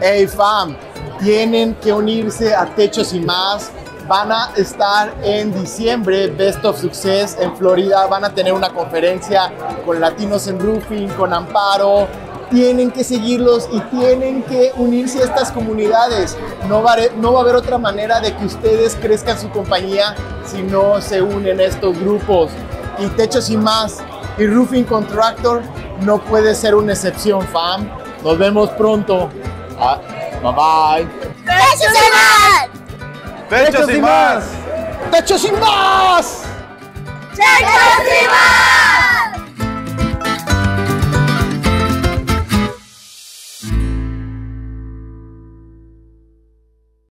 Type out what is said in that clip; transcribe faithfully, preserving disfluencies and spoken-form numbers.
Hey fam, tienen que unirse a Techos y Más. Van a estar en diciembre, Best of Success en Florida. Van a tener una conferencia con Latinos en Roofing, con Amparo. Tienen que seguirlos y tienen que unirse a estas comunidades. No va, a, no va a haber otra manera de que ustedes crezcan su compañía si no se unen a estos grupos. Y Techos y Más y Roofing Contractor no puede ser una excepción, fam. Nos vemos pronto. Ah, bye bye. ¡Techos y Más! ¡Techos y Más! ¡Techos y Más! ¡Techos y Más!